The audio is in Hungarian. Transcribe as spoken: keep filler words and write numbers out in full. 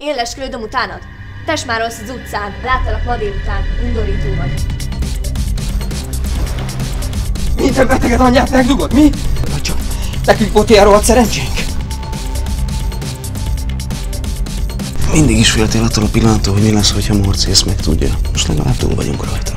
én leskülődöm utánad? Tess már rossz az utcán, láttalak ma délután, undorító vagy. Minden beteget anyját megdugod, mi? Atya, nekünk volt ilyen rohadt szerencsénk. Mindig is féltél attól a pillanattól, hogy mi lesz, hogyha Morcész megtudja. Most legalább túl vagyunk rajta.